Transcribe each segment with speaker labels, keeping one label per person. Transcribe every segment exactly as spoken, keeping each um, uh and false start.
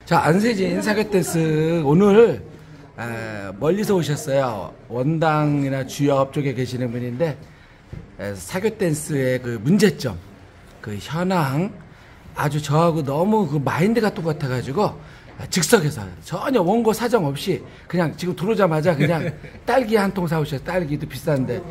Speaker 1: 자, 안세진 사교댄스 오늘 에, 멀리서 오셨어요. 원당이나 주역 쪽에 계시는 분인데 에, 사교댄스의 그 문제점, 그 현황, 아주 저하고 너무 그 마인드가 똑같아가지고 즉석에서 전혀 원고 사정 없이 그냥 지금 들어오자마자 그냥 딸기 한 통 사오셨어요. 딸기도 비싼데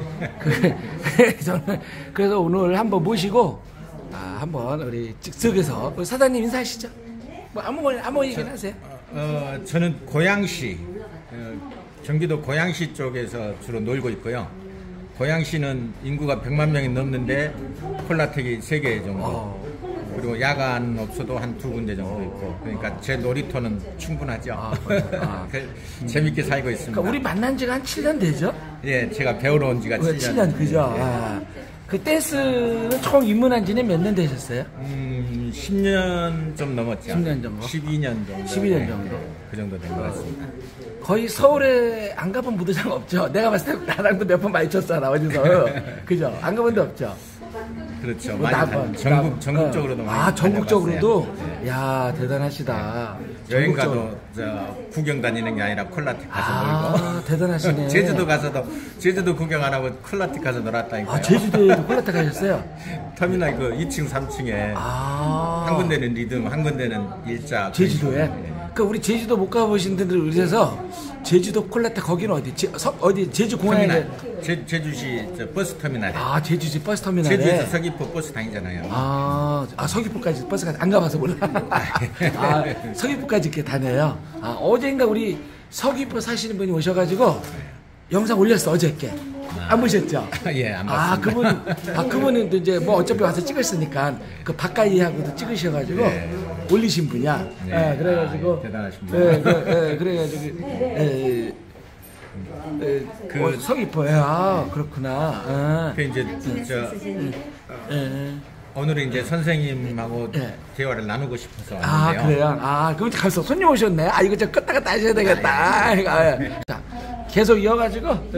Speaker 1: 그, 저는 그래서 오늘 한번 모시고 아, 한번 우리 즉석에서 우리 사장님 인사하시죠. 뭐 아무 아무 얘기나 하세요.
Speaker 2: 어, 저는 고양시 어, 경기도 고양시 쪽에서 주로 놀고 있고요. 고양시는 인구가 백만 명이 넘는데 콜라텍이 세 개 정도. 어. 그리고 야간 업소도 한 두 군데 정도 있고, 그러니까 제 놀이터는 충분하죠. 아, 아. 재밌게 살고 있습니다.
Speaker 1: 그러니까 우리 만난 지가 한 칠 년 되죠?
Speaker 2: 예, 제가 배우러 온 지가 칠 년.
Speaker 1: 칠 년, 그죠? 예. 아. 그 댄스는 총 입문한 지는 몇 년 되셨어요?
Speaker 2: 음, 십 년 좀 넘었죠.
Speaker 1: 십 년 정도?
Speaker 2: 십이 년 정도.
Speaker 1: 십이 년 정도.
Speaker 2: 네, 그 정도 된 것 같습니다.
Speaker 1: 거의 서울에 안 가본 무도장 없죠? 내가 봤을 때 나랑도 몇 번 마주쳤잖아, 어디서. 그죠? 안 가본 데 없죠?
Speaker 2: 그렇죠.
Speaker 1: 뭐
Speaker 2: 많이
Speaker 1: 나,
Speaker 2: 전국,
Speaker 1: 나,
Speaker 2: 전국적으로도
Speaker 1: 어.
Speaker 2: 많이.
Speaker 1: 아, 전국적으로도?
Speaker 2: 네.
Speaker 1: 야, 대단하시다.
Speaker 2: 네. 여행 가도 저 구경 다니는 게 아니라 콜라텍 가서
Speaker 1: 아,
Speaker 2: 놀고.
Speaker 1: 대단하시네.
Speaker 2: 제주도 가서도, 제주도 구경 안 하고 콜라텍 가서 놀았다니까요.
Speaker 1: 아, 제주도에도 콜라텍 가셨어요?
Speaker 2: 터미널 그 이 층, 삼 층에.
Speaker 1: 아.
Speaker 2: 한 군데는 리듬, 한 군데는 일자.
Speaker 1: 제주도에? 네. 그러니까 우리 제주도 못 가보신 분들 위해서 제주도 콜라텍 거기는 어디? 제, 서, 어디? 제주 공항에.
Speaker 2: 제, 제주시 저 버스 터미널에.
Speaker 1: 아, 제주시 버스 터미널에.
Speaker 2: 제주에서 서귀포 버스 다니잖아요.
Speaker 1: 아, 아 서귀포까지 버스가 안 가봐서 몰라. 아, 서귀포까지 이렇게 다녀요. 아, 어젠가 우리 서귀포 사시는 분이 오셔가지고 영상 올렸어, 어저께. 안 보셨죠?
Speaker 2: 예, 안 봤습니다.
Speaker 1: 아, 그분, 아, 그분은 이제 뭐 어차피 와서 찍었으니까 그 바깥이하고도 찍으셔가지고 네. 올리신 분이야. 네. 네, 그래가지고.
Speaker 2: 아, 대단하신 분.
Speaker 1: 네, 그, 네, 그래가지고. 에, 에, 그 어, 서귀포에. 아, 그렇구나. 아.
Speaker 2: 그 이제 진짜. 에. 오늘은 이제 선생님하고 네. 대화를 나누고 싶어서 왔는데요.
Speaker 1: 아, 그래요? 아, 그럼 가서 손님 오셨네. 아, 이거 좀 껐다가 따셔야 되겠다. 아, 아, 자, 계속 이어가지고, 어,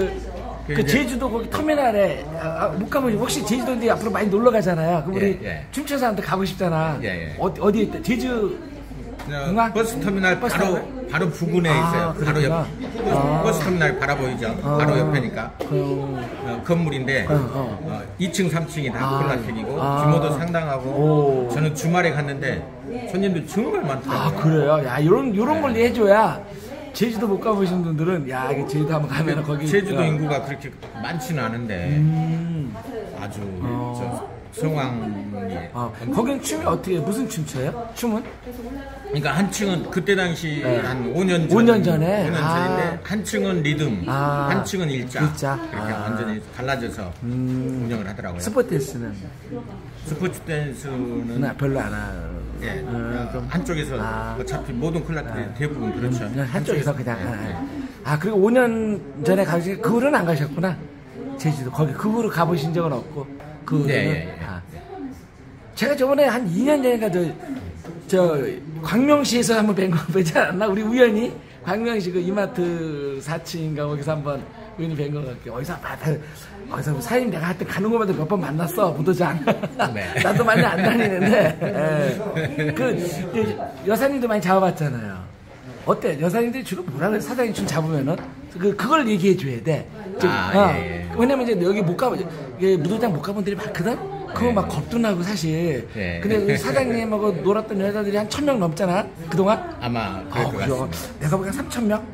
Speaker 1: 그, 그 제주도 거기 터미널에, 아, 못 가면 혹시 제주도인데 앞으로 많이 놀러 가잖아요. 그럼 우리 예, 예. 춘천 사람들 가고 싶잖아. 예, 예. 어디, 어디 있다? 제주,
Speaker 2: 공항? 버스 터미널 버스 바로, 터미널? 바로 부근에 아, 있어요. 바로 옆. 버스, 아. 버스 터미널 바라보이죠? 아. 바로 옆에니까. 그... 어, 건물인데, 어, 어. 어, 이 층, 삼 층이 다 아. 콜라텍이고, 아. 규모도 상당하고, 오. 저는 주말에 갔는데, 손님들 정말 많더라고요.
Speaker 1: 아, 그래요? 야, 요런, 요런 걸 네. 해줘야, 제주도 못 가보신 분들은, 야, 이게 제주도 한번 가면 거기.
Speaker 2: 제주도 어. 인구가 그렇게 많지는 않은데, 음. 아주, 어. 저, 성황리.
Speaker 1: 아, 거긴 춤이 어떻게, 무슨 춤 춰요? 춤은?
Speaker 2: 그러니까 한 층은 그때 당시 네. 한 오 년 전.
Speaker 1: 오 년 전에?
Speaker 2: 오 년
Speaker 1: 아.
Speaker 2: 전인데, 한 층은 리듬, 아. 한 층은 일자.
Speaker 1: 일자?
Speaker 2: 그렇게 아. 완전히 갈라져서 음. 운영을 하더라고요.
Speaker 1: 스포츠 댄스는?
Speaker 2: 스포츠 댄스는.
Speaker 1: 나 별로 안 하는.
Speaker 2: 예. 음, 한쪽에서 아. 어차피 모든 클라스 아. 대부분 그렇죠.
Speaker 1: 음, 한쪽에서 그냥. 네. 아, 아, 그리고 오 년 전에 가시, 그 후로는 안 가셨구나. 제주도. 거기 그 후로 가보신 적은 없고. 그 후로는. 네, 예, 예. 아. 제가 저번에 한 이 년 전인가 저, 저, 광명시에서 한번 뵌 거 보지 않았나? 우리 우연히? 광명시 그 이마트 사 층인가 거기서 한번 우연히 뵌 거 같고. 어디서, 아, 다, 어디서 사장님 내가 하여튼 가는 곳마다 몇 번 만났어, 무도장. 네. 나도 많이 안 다니는데. 예. 그, 여사님도 많이 잡아봤잖아요. 어때? 여사님들이 주로 뭐라 그래? 사장님 좀 잡으면은? 그, 그걸 얘기해 줘야 돼. 좀,
Speaker 2: 아,
Speaker 1: 어.
Speaker 2: 예, 예.
Speaker 1: 왜냐면 이제 여기 못 가보, 무도장 못 가본 분들이 많거든? 그거 네. 막 겁도 나고 사실. 네. 근데 사장님하고 놀았던 여자들이 한 천 명 넘잖아? 그동안?
Speaker 2: 아마 그럴 어, 것
Speaker 1: 그죠?
Speaker 2: 같습니다.
Speaker 1: 내가 보기엔 삼천 명?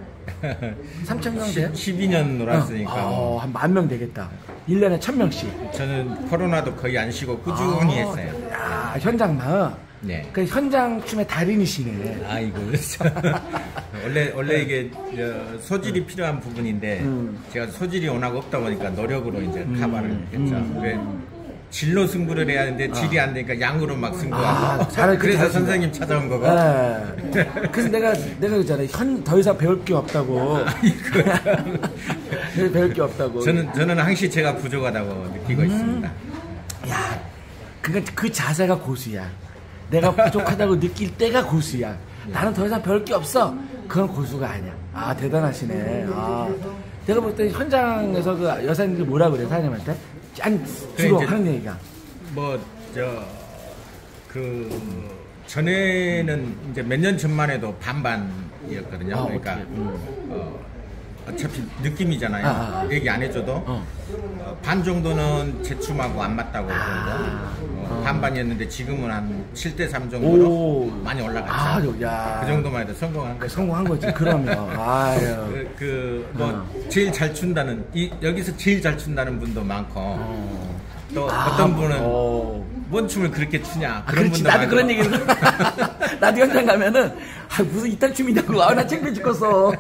Speaker 1: 삼천 명 돼요?
Speaker 2: 십이 년 놀았으니까.
Speaker 1: 어, 어, 한 만 명 되겠다. 일 년에 천 명씩.
Speaker 2: 저는 코로나도 거의 안 쉬고 꾸준히
Speaker 1: 아,
Speaker 2: 했어요.
Speaker 1: 야, 현장만. 네. 그 현장 춤의 달인이시네.
Speaker 2: 아이고. 원래, 원래 이게 소질이 필요한 부분인데, 음. 제가 소질이 워낙 없다 보니까 노력으로 이제 음. 카바를 했죠. 음. 질로 승부를 해야 하는데 질이 아. 안 되니까 양으로 막 승부하고. 아, 잘, 그래서 잘 선생님 찾아온 거고. 네.
Speaker 1: 그래서 내가 내가 그랬잖아요. 현 더 이상 배울 게 없다고. 배울 게 없다고.
Speaker 2: 저는 저는 항시 제가 부족하다고 느끼고 음. 있습니다.
Speaker 1: 야, 그러니까 그 자세가 고수야. 내가 부족하다고 느낄 때가 고수야. 네. 나는 더 이상 배울 게 없어. 그건 고수가 아니야. 아, 대단하시네. 아, 내가 볼 때 현장에서 그 여사님들 뭐라 그래 사장님한테? 아니 주로 하는 얘기가
Speaker 2: 뭐 저 그 전에는 이제 몇 년 전만 해도 반반이었거든요.
Speaker 1: 아,
Speaker 2: 그러니까
Speaker 1: 음.
Speaker 2: 어, 어차피 느낌이잖아요.
Speaker 1: 아, 아, 아.
Speaker 2: 얘기 안 해줘도
Speaker 1: 어.
Speaker 2: 어, 반 정도는 제춤하고 안 맞다고 그러고
Speaker 1: 아.
Speaker 2: 어, 반반이었는데 지금은 한 칠 대 삼 정도로
Speaker 1: 오.
Speaker 2: 많이 올라갔죠.
Speaker 1: 아, 야.
Speaker 2: 그 정도만 해도 성공한 거죠.
Speaker 1: 성공한 거지. 그러면. 아유.
Speaker 2: 그, 그, 뭐,
Speaker 1: 어.
Speaker 2: 제일 잘 춘다는, 이, 여기서 제일 잘 춘다는 분도 많고,
Speaker 1: 어.
Speaker 2: 또
Speaker 1: 아,
Speaker 2: 어떤 분은,
Speaker 1: 어.
Speaker 2: 뭔 춤을 그렇게 추냐.
Speaker 1: 아,
Speaker 2: 그런
Speaker 1: 그렇지.
Speaker 2: 분도
Speaker 1: 나도
Speaker 2: 많고.
Speaker 1: 그런 얘기를. 나도 현장 가면은, 아, 무슨 이딴 춤이냐고. 아, 나 창피해 죽겠어.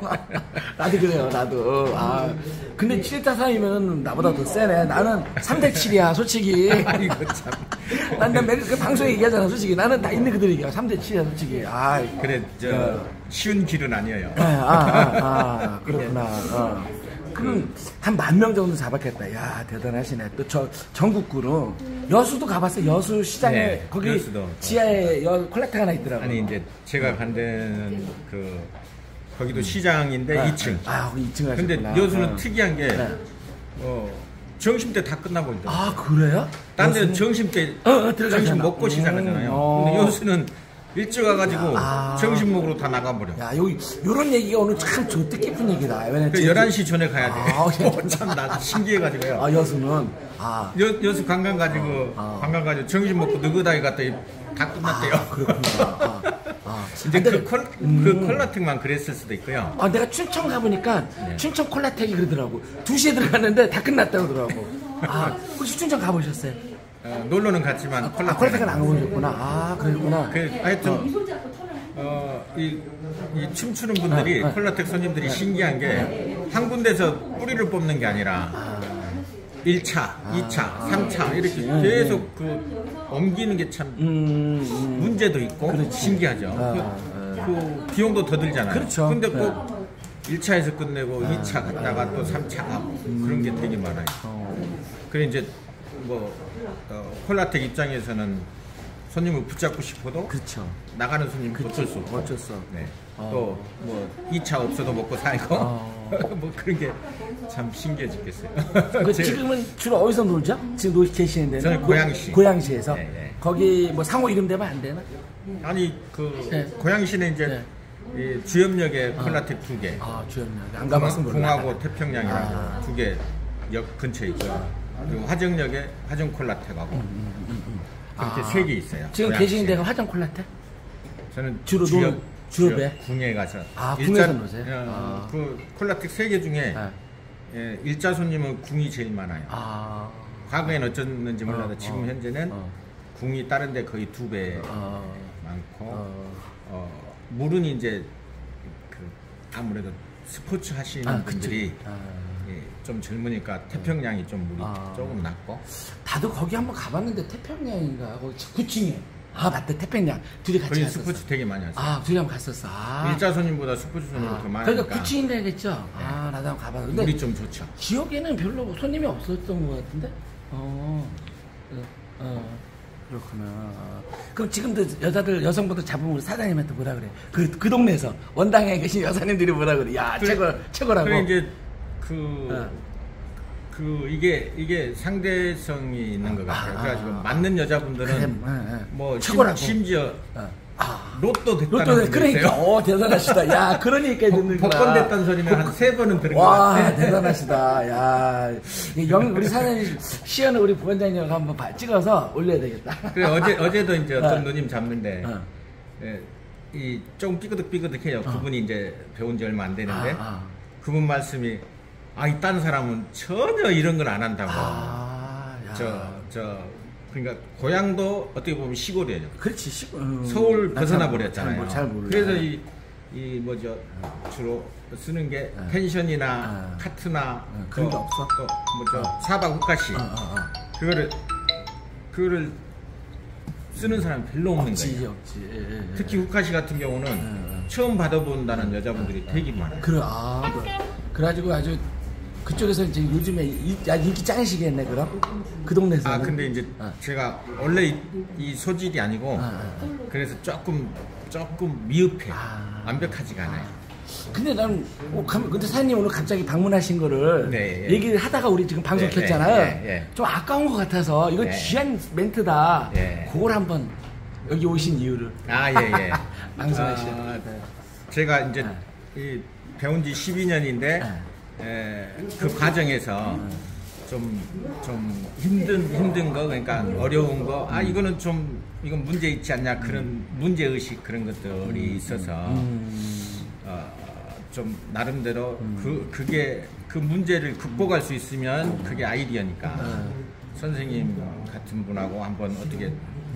Speaker 1: 나도 그래요, 나도. 아. 근데 칠 대 삼이면 나보다 더 세네. 나는 삼 대 칠이야, 솔직히.
Speaker 2: 이거 참.
Speaker 1: 난, 난 매일 그 방송에 얘기하잖아, 솔직히. 나는 다 있는 그대로 얘기해. 삼 대 칠이야, 솔직히. 아.
Speaker 2: 그래, 저,
Speaker 1: 어.
Speaker 2: 쉬운 길은 아니에요.
Speaker 1: 아, 아, 아, 아 그렇구나. 어. 그럼 한 만 명 정도 잡았겠다. 야, 대단하시네. 또 저 전국구로 여수도 가봤어요. 여수 시장에
Speaker 2: 네,
Speaker 1: 거기
Speaker 2: 여수도.
Speaker 1: 지하에 여 콜렉터가 하나 있더라고.
Speaker 2: 아니, 이제 제가 간 데는 그, 거기도 시장인데
Speaker 1: 아,
Speaker 2: 이 층.
Speaker 1: 아, 거기 이 층
Speaker 2: 근데
Speaker 1: 가셨구나.
Speaker 2: 여수는
Speaker 1: 어.
Speaker 2: 특이한 게,
Speaker 1: 네.
Speaker 2: 어, 점심 때 다 끝나고 있더라고요.
Speaker 1: 아, 그래요?
Speaker 2: 딴 데는
Speaker 1: 여수는?
Speaker 2: 점심 때,
Speaker 1: 어, 어, 들어가잖아.
Speaker 2: 점심 먹고 시작하잖아요.
Speaker 1: 음, 어.
Speaker 2: 근데 여수는 일찍 와가지고
Speaker 1: 아.
Speaker 2: 점심 먹으러 다 나가버려.
Speaker 1: 야, 여기 요런 얘기가 오늘 참 저 뜻깊은 얘기다. 왜냐면
Speaker 2: 그
Speaker 1: 제-
Speaker 2: 열한 시 전에 가야 돼.
Speaker 1: 아,
Speaker 2: 어, 참, 나 신기해가지고요.
Speaker 1: 아, 여수는 아,
Speaker 2: 여, 여수 관광 가지고,
Speaker 1: 아.
Speaker 2: 관광 가지고 점심 먹고 느그다이 갔더니 다 끝났대요.
Speaker 1: 아, 그렇구나. 아, 아.
Speaker 2: 이제
Speaker 1: 아,
Speaker 2: 그,
Speaker 1: 근데-
Speaker 2: 콜, 그 콜라텍만 그랬을 수도 있고요.
Speaker 1: 아, 내가 춘천 가보니까
Speaker 2: 네.
Speaker 1: 춘천 콜라텍이 그러더라고. 두 시에 들어갔는데 다 끝났다고 그러더라고. 아, 혹시 춘천 가보셨어요?
Speaker 2: 어, 놀러는 갔지만
Speaker 1: 아,
Speaker 2: 콜라텍.
Speaker 1: 콜라텍은 안 가보셨구나. 아, 그랬구나.
Speaker 2: 그, 하여튼, 어, 이, 이 춤추는 분들이,
Speaker 1: 아, 아.
Speaker 2: 콜라텍 손님들이 신기한 게, 한 군데서 뿌리를 뽑는 게 아니라, 일 차, 이 차, 삼 차, 이렇게 계속 그, 옮기는 게 참,
Speaker 1: 음, 음.
Speaker 2: 문제도 있고,
Speaker 1: 그렇지.
Speaker 2: 신기하죠.
Speaker 1: 아,
Speaker 2: 그, 그 비용도 더 들잖아요.
Speaker 1: 그렇죠.
Speaker 2: 근데 꼭, 일 차에서 끝내고, 이 차 갔다가 또 삼 차 가고, 그런 게 되게 많아요.
Speaker 1: 어.
Speaker 2: 그래, 이제, 뭐, 어, 콜라텍 입장에서는 손님을 붙잡고 싶어도,
Speaker 1: 그렇죠.
Speaker 2: 나가는 손님 어쩔 수 없고.
Speaker 1: 어쩔 수 없고.
Speaker 2: 네.
Speaker 1: 어.
Speaker 2: 또, 뭐, 이 차 없어도 먹고 살고,
Speaker 1: 어.
Speaker 2: 뭐 그런 게 참 신기해 죽겠어요.
Speaker 1: 그
Speaker 2: 제-
Speaker 1: 지금은 주로 어디서 놀죠? 지금 놀 계시는 데는?
Speaker 2: 저는 고양시.
Speaker 1: 고양시에서?
Speaker 2: 네, 네.
Speaker 1: 거기 뭐 상호 이름 되면 안 되나?
Speaker 2: 아니, 그,
Speaker 1: 네.
Speaker 2: 고양시는 이제,
Speaker 1: 네.
Speaker 2: 이 주염역에 콜라텍 두 개,
Speaker 1: 아, 주연이 안 가봤으면 몰라.
Speaker 2: 궁하고 태평양이라고
Speaker 1: 아.
Speaker 2: 두 개 역 근처에 있고요. 그리고 화정역에 화정 콜라텍하고 그렇게
Speaker 1: 아.
Speaker 2: 세 개 있어요.
Speaker 1: 지금
Speaker 2: 고양시에.
Speaker 1: 계시는 데가 화정 콜라텍?
Speaker 2: 저는
Speaker 1: 주로
Speaker 2: 주역,
Speaker 1: 놀- 주로
Speaker 2: 주역
Speaker 1: 배?
Speaker 2: 궁에 가서
Speaker 1: 아,
Speaker 2: 일자-
Speaker 1: 궁에서 노세요?
Speaker 2: 어,
Speaker 1: 아.
Speaker 2: 그 콜라텍 세 개 중에
Speaker 1: 네.
Speaker 2: 예, 일자 손님은 궁이 제일 많아요.
Speaker 1: 아,
Speaker 2: 과거엔 어쩌는지 몰라도
Speaker 1: 어,
Speaker 2: 지금
Speaker 1: 어,
Speaker 2: 현재는
Speaker 1: 어.
Speaker 2: 궁이 다른 데 거의 두 배
Speaker 1: 어,
Speaker 2: 많고
Speaker 1: 어.
Speaker 2: 어, 물은 이제 그 아무래도 스포츠 하시는
Speaker 1: 아,
Speaker 2: 분들이
Speaker 1: 그치. 아.
Speaker 2: 예, 좀 젊으니까 태평양이 좀 물이
Speaker 1: 아.
Speaker 2: 조금 낮고
Speaker 1: 나도 거기 한번 가봤는데 태평양인가? 거기 구 층에. 아, 맞다. 태평양. 둘이 같이
Speaker 2: 거기
Speaker 1: 갔었어.
Speaker 2: 스포츠 되게 많이 하세요.
Speaker 1: 아, 둘이 한번 갔었어. 아.
Speaker 2: 일자 손님보다 스포츠 손님이
Speaker 1: 아,
Speaker 2: 더 많으니까
Speaker 1: 그러니까 구 층인 데겠죠? 아, 나도 한번 가봤는데.
Speaker 2: 물이 좀 좋죠.
Speaker 1: 지역에는 별로 손님이 없었던 것 같은데? 어, 어, 어, 그렇구나. 어. 그럼 지금도 여자들, 여성분들 잡으면 우리 사장님한테 뭐라 그래? 그, 그 동네에서 원당에 계신 여사님들이 뭐라 그래? 야,
Speaker 2: 그래,
Speaker 1: 최고, 최고라고.
Speaker 2: 그래 이제 그,
Speaker 1: 어.
Speaker 2: 그 이게 이게 상대성이 있는 것 같아요.
Speaker 1: 아,
Speaker 2: 그래가지고
Speaker 1: 아,
Speaker 2: 맞는 여자분들은
Speaker 1: 그래, 예, 예.
Speaker 2: 뭐
Speaker 1: 최고라고.
Speaker 2: 심, 지어
Speaker 1: 어. 아,
Speaker 2: 로또 됐다는
Speaker 1: 로또,
Speaker 2: 분도
Speaker 1: 그러니까,
Speaker 2: 있어요.
Speaker 1: 어, 대단하시다. 야, 그러니까 듣는구나.
Speaker 2: 복권 됐다는 소리는 한 세 번은 들은 것
Speaker 1: 와,
Speaker 2: 같아.
Speaker 1: 대단하시다. 야, 이 영, 우리 사장님, 시연을 우리 부원장님하고 한번 봐- 찍어서 올려야 되겠다.
Speaker 2: 그래 어제 어제도 이제 어떤
Speaker 1: 어.
Speaker 2: 누님 잡는데
Speaker 1: 어.
Speaker 2: 예, 이 조금 삐그덕삐그덕해요. 그분이 이제 배운 지 얼마 안 되는데
Speaker 1: 아, 아.
Speaker 2: 그분 말씀이 아, 이 딴 사람은 전혀 이런 걸 안 한다고.
Speaker 1: 아, 야.
Speaker 2: 저, 저, 그러니까 고향도 어떻게 보면 시골이에요.
Speaker 1: 그렇지, 시, 음,
Speaker 2: 서울
Speaker 1: 난
Speaker 2: 벗어나
Speaker 1: 잘-
Speaker 2: 버렸잖아요.
Speaker 1: 잘, 몰라.
Speaker 2: 그래서 이, 이 뭐죠 주로 쓰는 게 펜션이나
Speaker 1: 아.
Speaker 2: 카트나
Speaker 1: 어, 그런 게
Speaker 2: 또-
Speaker 1: 없어?
Speaker 2: 또 뭐죠 사박 후카시
Speaker 1: 어, 어, 어.
Speaker 2: 그거를 그거를 쓰는 사람이 별로 없는
Speaker 1: 없지,
Speaker 2: 거예요.
Speaker 1: 없지. 예, 예, 예.
Speaker 2: 특히 후카시 같은 경우는
Speaker 1: 음.
Speaker 2: 처음 받아본다는 여자분들이 되게 많아요.
Speaker 1: 그래, 아, 그래. 그래가지고 아주 그쪽에서 이제 요즘에 이, 야, 인기 짱이시겠네, 그럼? 그 동네에서.
Speaker 2: 아 근데 이제
Speaker 1: 어.
Speaker 2: 제가 원래 이, 이 소질이 아니고
Speaker 1: 아, 아,
Speaker 2: 그래서 조금 조금 미흡해
Speaker 1: 아.
Speaker 2: 완벽하지가 않아요.
Speaker 1: 근데 난, 어, 감- 근데 사장님 오늘 갑자기 방문하신 거를
Speaker 2: 네, 예.
Speaker 1: 얘기를 하다가 우리 지금 방송
Speaker 2: 네,
Speaker 1: 켰잖아요.
Speaker 2: 예, 예, 예.
Speaker 1: 좀 아까운 것 같아서 이거
Speaker 2: 네.
Speaker 1: 귀한 멘트다.
Speaker 2: 예.
Speaker 1: 그걸 한번 여기 오신 이유를.
Speaker 2: 아, 예, 예.
Speaker 1: 방송하시죠.
Speaker 2: 아, 제가 이제 이 배운 지 십이 년인데 에, 그 과정에서 좀, 좀 힘든, 힘든 거, 그러니까 어려운 거, 아, 이거는 좀, 이건 문제 있지 않냐, 그런 문제의식 그런 것들이 있어서, 어, 좀, 나름대로 그, 그게, 그 문제를 극복할 수 있으면 그게 아이디어니까, 선생님 같은 분하고 한번 어떻게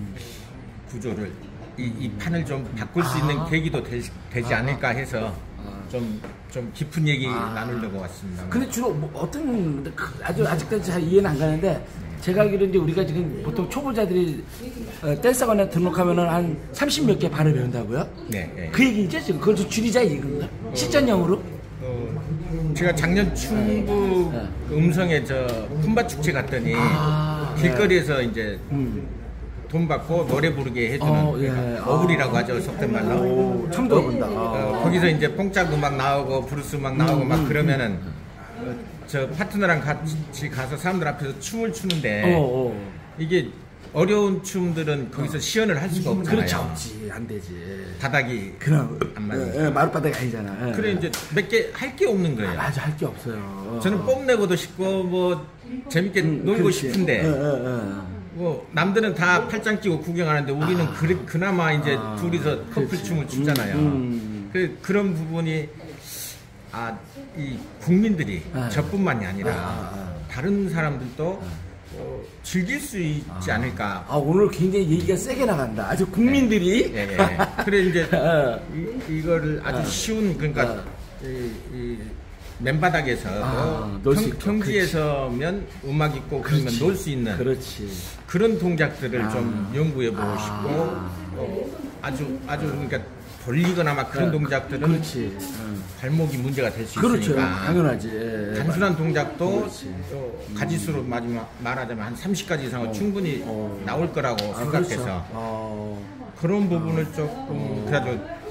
Speaker 2: 구조를, 이, 이 판을 좀 바꿀 수 있는 계기도 되, 되지 않을까 해서, 좀, 좀 깊은 얘기 아. 나누려고 왔습니다.
Speaker 1: 근데 주로 뭐 어떤, 아주 아직까지 잘 이해는 안 가는데, 제가 알기로 이제 우리가 지금 보통 초보자들이 어, 댄스학원에 등록하면은 한 삼십 몇 개 발을 배운다고요?
Speaker 2: 네. 네.
Speaker 1: 그 얘기죠? 지금 그걸 좀 줄이자 이건가? 어, 실전형으로?
Speaker 2: 어, 제가 작년 충북 네. 음성에 저 품바 축제 갔더니 아, 길거리에서 네. 이제 음. 돈 받고 노래 부르게 해주는 어, 예. 어울이라고 하죠, 속된 말로.
Speaker 1: 오, 처음 들어본다.
Speaker 2: 어, 거기서 이제 뽕짝 음악 나오고 브루스 음악 나오고 음, 막 그러면은 어, 저 파트너랑 같이 가서 사람들 앞에서 춤을 추는데 어, 어. 이게 어려운 춤들은 거기서 시연을 할 수가 없잖아요.
Speaker 1: 그렇지, 없지, 안 되지.
Speaker 2: 바닥이
Speaker 1: 그럼
Speaker 2: 안 맞는.
Speaker 1: 예, 마룻바닥이 아니잖아. 예.
Speaker 2: 그래 이제 몇 개 할 게 없는 거예요.
Speaker 1: 아, 맞아, 할 게 없어요.
Speaker 2: 저는 뽐내고도 싶고 뭐 재밌게 음, 놀고 그렇지. 싶은데. 예, 예, 예. 뭐 남들은 다 팔짱 끼고 구경하는데 우리는 아, 그, 그나마 이제 아, 둘이서 커플 그렇지. 춤을 추잖아요. 음, 음. 그, 그런 부분이 아, 이 국민들이 아, 저뿐만이 아니라 아, 아, 다른 사람들도 아, 어, 즐길 수 있지 아, 않을까.
Speaker 1: 아, 오늘 굉장히 얘기가 세게 나간다. 아주 국민들이.
Speaker 2: 네, 네, 네. 그래 이제 이, 이거를 아주 아, 쉬운 그러니까 아, 이, 이, 맨바닥에서 아, 평, 평지에서면 음악 있고 그러면 놀 수 있는
Speaker 1: 그렇지.
Speaker 2: 그런 동작들을 아, 좀 연구해 보고 아, 싶고 어, 아주 아주 그러니까 돌리거나 막 그런 아, 동작들은
Speaker 1: 그렇지.
Speaker 2: 발목이 문제가 될 수
Speaker 1: 그렇죠.
Speaker 2: 있으니까
Speaker 1: 당연하지. 예,
Speaker 2: 단순한 동작도 또 가지수로 음. 말하자면 한 삼십 가지 이상은 어, 충분히 어, 나올 거라고 아, 생각해서 그렇죠. 어, 그런 부분을 조금 어, 그래도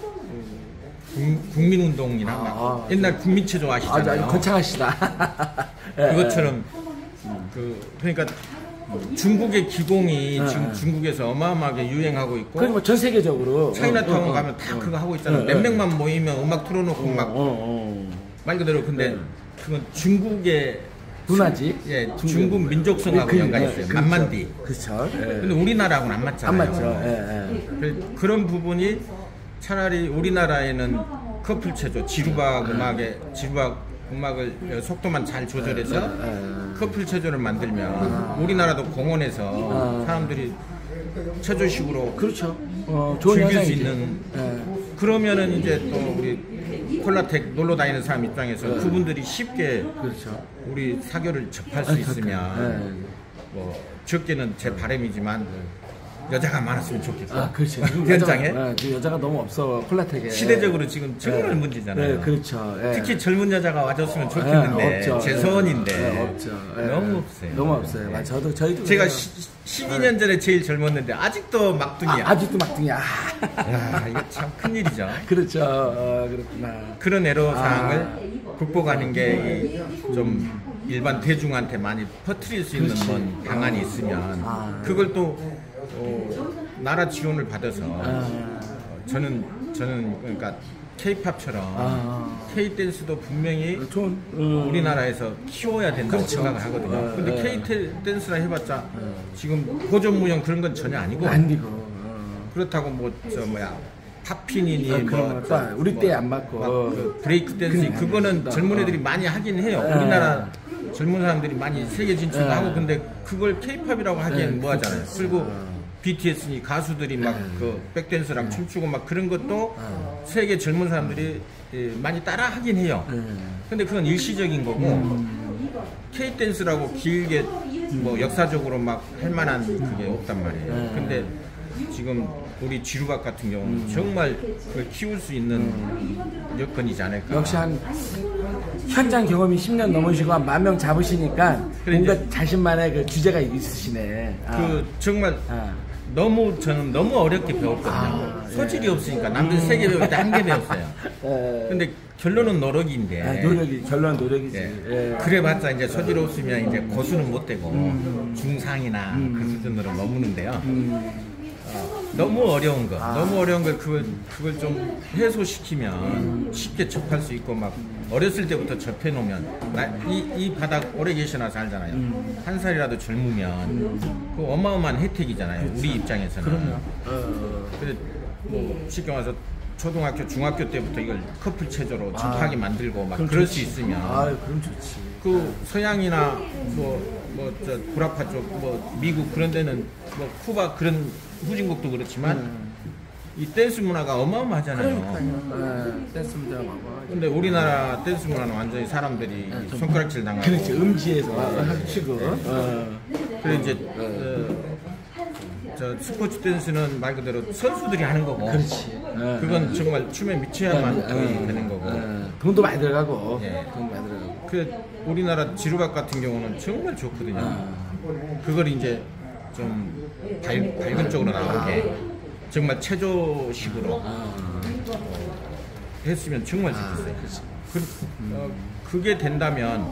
Speaker 2: 국민운동이나 아, 아, 옛날 국민체조 아시잖아요.
Speaker 1: 아주, 아주 거창하시다.
Speaker 2: 그것처럼 그 그러니까 중국의 기공이 네, 지금 네. 중국에서 어마어마하게 유행하고 있고
Speaker 1: 그리고 전 세계적으로
Speaker 2: 차이나타운
Speaker 1: 어, 어,
Speaker 2: 가면 다
Speaker 1: 어,
Speaker 2: 그거 하고 있잖아요.
Speaker 1: 네,
Speaker 2: 몇 명만 모이면 음악 틀어놓고
Speaker 1: 어,
Speaker 2: 막 말 그대로 근데 네. 그건 중국의
Speaker 1: 문화지.
Speaker 2: 예, 중국, 중국 민족성하고 그, 연관이 있어요. 그렇죠. 만만디.
Speaker 1: 그렇죠. 예.
Speaker 2: 근데 우리나라하고는 안 맞잖아요.
Speaker 1: 안 맞죠. 예,
Speaker 2: 예. 그런 부분이 차라리 우리나라에는 커플 체조, 지루박 음악에 지루박 음악을 속도만 잘 조절해서 커플 체조를 만들면 우리나라도 공원에서 사람들이 체조식으로
Speaker 1: 그렇죠.
Speaker 2: 어, 즐길 수 있는 그러면은 이제 또 우리 콜라텍 놀러 다니는 사람 입장에서 그분들이 쉽게
Speaker 1: 그렇죠.
Speaker 2: 우리 사교를 접할 수 있으면 뭐 적게는 제 바람이지만 여자가 많았으면 좋겠고.
Speaker 1: 아, 그렇지.
Speaker 2: 현장에
Speaker 1: 여자가, 네, 여자가 너무 없어 콜라텍에.
Speaker 2: 시대적으로 지금 정말 네. 문제잖아요.
Speaker 1: 네, 그렇죠. 네.
Speaker 2: 특히 젊은 여자가 와줬으면 좋겠는데
Speaker 1: 네, 없죠.
Speaker 2: 제 소원인데
Speaker 1: 네, 없죠. 네.
Speaker 2: 너무 없어요.
Speaker 1: 너무 없어요. 네. 저도 저희도
Speaker 2: 제가 시, 십이 년 전에 제일 젊었는데 아직도 막둥이야.
Speaker 1: 아, 아직도 막둥이야.
Speaker 2: 야, 이거 참 큰일이죠.
Speaker 1: 그렇죠. 어, 그렇구나.
Speaker 2: 그런 애로사항을 아. 극복하는 게 좀 일반 대중한테 많이 퍼뜨릴 수 있는 뭔 방안이 있으면 아. 그걸 또 어, 나라 지원을 받아서 아. 저는 저는 그러니까 K-팝처럼 아. K-댄스도 분명히 전, 음. 우리나라에서 키워야 된다고 그렇죠. 생각을 하거든요. 아, 근데 아. K-댄스라 해봤자 아. 지금 고전무용 그런 건 전혀 아니고
Speaker 1: 아니고 아.
Speaker 2: 그렇다고 뭐 저 뭐야 팝핀이니
Speaker 1: 아,
Speaker 2: 뭐,
Speaker 1: 저, 우리 뭐, 때 안 맞고
Speaker 2: 그 브레이크 댄스 그거는 젊은 애들이 어. 많이 하긴 해요. 아. 우리나라 젊은 사람들이 많이 세계 진출도 아. 하고 근데 그걸 K-팝이라고 하기엔 뭐 하잖아요. 그리고 비티에스니 가수들이 막 그 백댄스랑 춤추고 막 그런 것도 세계 젊은 사람들이 많이 따라 하긴 해요. 근데 그건 일시적인 거고 K-댄스라고 길게 뭐 역사적으로 막 할 만한 그게 없단 말이에요. 근데 지금 우리 지루박 같은 경우는 음. 정말 그걸 키울 수 있는 음. 여건이지 않을까.
Speaker 1: 역시 한 현장 경험이 십 년 넘으시고 한 만 명 잡으시니까 뭔가 자신만의 그 주제가 있으시네.
Speaker 2: 아. 그 정말 아. 너무 저는 너무 어렵게 배웠거든요. 아, 소질이 예. 없으니까 남들 세 개 배울 때 한 개 배웠어요. 예. 근데 결론은 노력인데.
Speaker 1: 아, 노력이 결론은 노력이지.
Speaker 2: 예. 예. 그래봤자 이제 소질 없으면 이제 고수는 못 되고 음. 중상이나 음. 그 수준으로 머무는데요. 음. 어. 너무 어려운 거,
Speaker 1: 아.
Speaker 2: 너무 어려운 걸 그걸 그걸 좀 해소시키면
Speaker 1: 음.
Speaker 2: 쉽게 접할 수 있고 막 어렸을 때부터 접해 놓으면 이 이 바닥 오래 계시나서 알잖아요. 음. 한 살이라도 젊으면 음. 그 어마어마한 혜택이잖아요. 그렇죠. 우리 입장에서는.
Speaker 1: 그럼요. 어.
Speaker 2: 근데 뭐 쉽게 말해서 초등학교, 중학교 때부터 이걸 커플 체조로 접하게 아. 만들고 막 그럴 좋지. 수 있으면.
Speaker 1: 아, 그럼 좋지.
Speaker 2: 그 서양이나 뭐 뭐 저 구라파 쪽 뭐 미국 그런 데는 뭐 쿠바 그런 후진국도 그렇지만 음. 이 댄스 문화가 어마어마하잖아요.
Speaker 1: 그러니까요. 네, 댄스 문화가 어마어마하죠.
Speaker 2: 근데 우리나라 댄스 문화는 완전히 사람들이 네, 손가락질 당하고
Speaker 1: 그렇죠. 음지에서 하시고 네. 어.
Speaker 2: 그래 이제 어, 저 스포츠 댄스는 말 그대로 선수들이 하는 거고
Speaker 1: 그렇지.
Speaker 2: 그건 네. 정말 춤에 미쳐야만 네. 되는 거고
Speaker 1: 네. 돈도 많이 들어가고
Speaker 2: 네.
Speaker 1: 돈 많이 들어가고
Speaker 2: 그 우리나라 지루박 같은 경우는 정말 좋거든요. 네. 그걸 이제 좀 밝, 밝은 쪽으로 나오게 정말 체조식으로 어, 했으면 정말 좋겠어요. 그, 어, 그게 된다면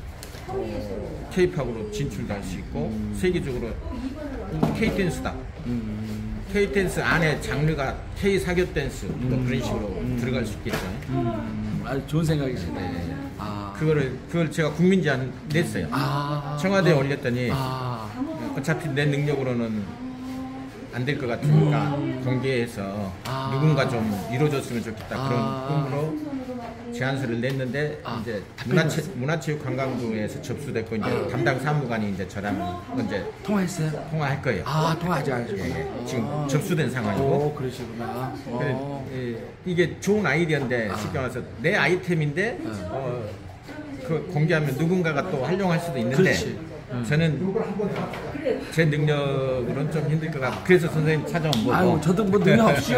Speaker 2: 어, K-팝으로 진출도 할 수 있고 음. 세계적으로 K-댄스다. 음. K-댄스 안에 장르가 K-사교 댄스 음. 뭐 그런 식으로 음. 들어갈 수 있겠죠.
Speaker 1: 음. 아주 좋은 생각이시네. 네. 아.
Speaker 2: 그거를 그걸 제가 국민 제안 냈어요. 아. 청와대에 아. 올렸더니 아. 어차피 내 능력으로는 안 될 것 같으니까 음. 공개해서 아. 누군가 좀 이루어졌으면 좋겠다 아. 그런 꿈으로 제안서를 냈는데 아. 이제 문화체, 문화체육관광부에서 접수됐고 이제 아. 담당 사무관이 이제 저랑 이제
Speaker 1: 통화했어요?
Speaker 2: 통화할 거예요.
Speaker 1: 아 통화하지 않으시고 예,
Speaker 2: 예. 지금 아. 접수된 상황이고.
Speaker 1: 오, 그러시구나.
Speaker 2: 그래, 예, 이게 좋은 아이디어인데 아. 쉽게 말해서 내 아이템인데 아. 어, 그 공개하면 누군가가 또 활용할 수도 있는데.
Speaker 1: 그렇지.
Speaker 2: 저는 제 능력으로는 좀 힘들 것 같고 그래서 선생님 찾아온 거고.
Speaker 1: 아유 저도 뭐 능력 없이요.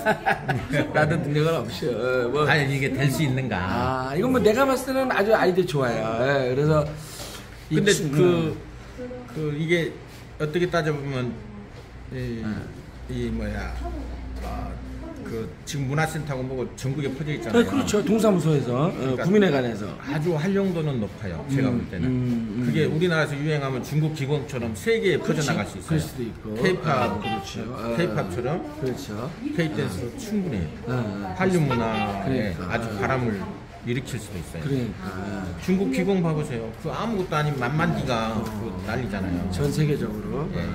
Speaker 1: 나도 능력은 없이요.
Speaker 2: 뭐. 아니 이게 될 수 있는가.
Speaker 1: 아 이건 뭐 내가 봤을 때는 아주 아이디어 좋아요. 예, 그래서
Speaker 2: 근데 그, 그 이게 어떻게 따져보면 이, 이 뭐야 어, 그 지금 문화센터고 뭐고 전국에 퍼져 있잖아요.
Speaker 1: 네, 그렇죠. 동사무소에서 그러니까 구민회관에서
Speaker 2: 아주 활용도는 높아요. 제가 음, 볼 때는 음, 음, 그게 우리나라에서 유행하면 중국 기공처럼 세계에 퍼져나갈 수 있어요.
Speaker 1: 그럴 수도 있고.
Speaker 2: K-팝,
Speaker 1: 아, 그렇죠.
Speaker 2: K-팝처럼
Speaker 1: 그렇죠.
Speaker 2: K-댄스로 충분히
Speaker 1: 아,
Speaker 2: 한류 문화에
Speaker 1: 그러니까.
Speaker 2: 아주 바람을 일으킬 수도 있어요.
Speaker 1: 그러니까
Speaker 2: 중국 기공 봐보세요. 그 아무것도 아닌 만만디가 어. 난리잖아요.
Speaker 1: 전 세계적으로.
Speaker 2: 예.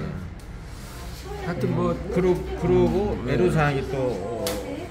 Speaker 1: 하여튼 뭐
Speaker 2: 그러, 그러고 애로사항이 또 어,